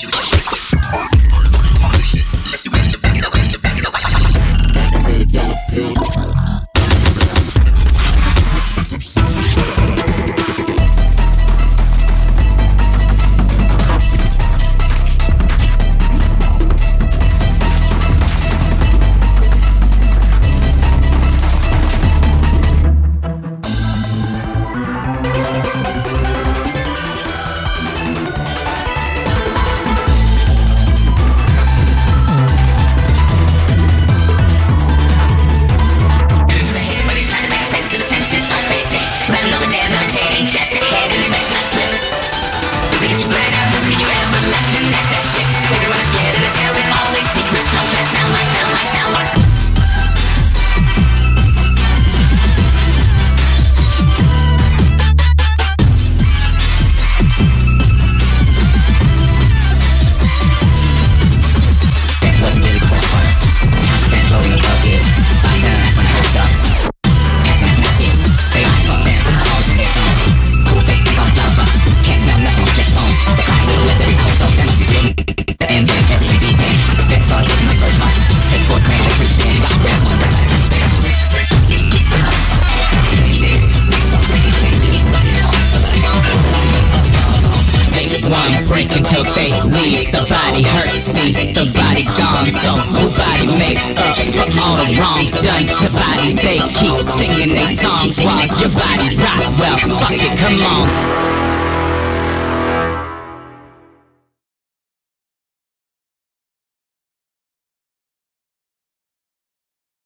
One break until they leave. The body hurt, see, the body gone. So who body make up for all the wrongs done to bodies? They keep singing their songs while your body rock. Well, fuck it, come on.